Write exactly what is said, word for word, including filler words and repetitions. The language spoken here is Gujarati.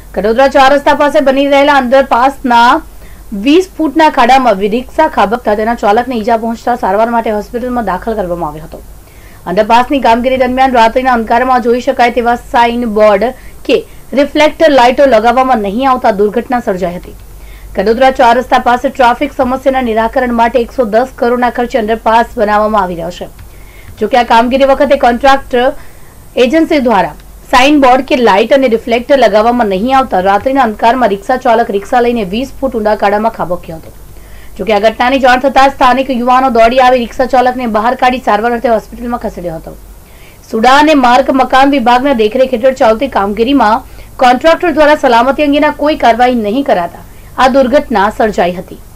કડોદરા ચાર રસ્તા પાસે બની રહેલા અંડરપાસના વીસ ફૂટના ખાડામાં રિક્ષા ખાબકતા તેના ચાલકને ઈજા પહોંચતા સારવાર માટે હોસ્પિટલમાં દાખલ કરવામાં આવ્યો હતો. અંડરપાસની કામગીરી દરમિયાન રાત્રિના અંધકારમાં જોઈ શકાય તેવા સાઇન બોર્ડ કે રિફ્લેક્ટર લાઇટો લગાવવામાં નહીં આવતા દુર્ઘટના સર્જાઈ હતી. કડોદરા ચાર રસ્તા પાસે ટ્રાફિક સમસ્યાના નિરાકરણ માટે એકસો દસ કરોડના ખર્ચે અંડરપાસ બનાવવામાં આવી રહ્યો છે. જોકે આ કામગીરી વખતે કોન્ટ્રાક્ટર એજન્સી દ્વારા સાઇન બોર્ડ કે લાઇટ અને રિફ્લેક્ટર લગાવવામાં નહીં આવતા રાત્રિના અંધકારમાં રિક્ષા ચાલક રિક્ષા લઈને વીસ ફૂટ ઊંડા ખાડામાં ખાબક્યો હતો. જોકે આ ઘટનાની જાણ થતાં સ્થાનિક યુવાનો દોડી આવી રિક્ષા ચાલકને બહાર કાઢી સારવાર અર્થે હોસ્પિટલમાં ખસેડ્યો હતો. સુડા અને માર્ગ મકાન વિભાગના દેખરેખ હેઠળ ચાલતી કામગીરીમાં કોન્ટ્રાક્ટર દ્વારા સલામતી અંગેના કોઈ કાર્યવાહી નહીં કરાતા આ દુર્ઘટના સર્જાઈ હતી.